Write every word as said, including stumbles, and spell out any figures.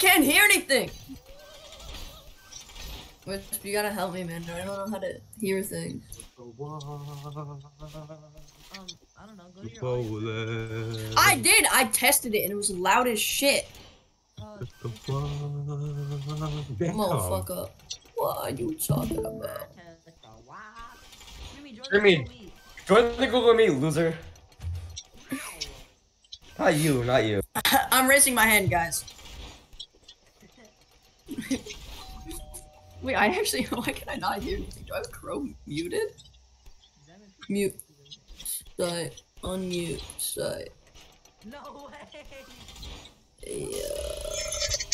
can't hear anything. Wait, you gotta help me, man. I don't know how to hear things. Um, I don't know. Go to your audio. I did. I tested it and it was loud as shit. Uh, Motherfucker. What are you talking about? Jimmy, join the Google Meet, loser. Not you, not you. I'm raising my hand, guys. Wait, I actually, why can I not hear anything? Do I have Chrome muted? Mute. Site. Unmute. Site. No way! Yeah.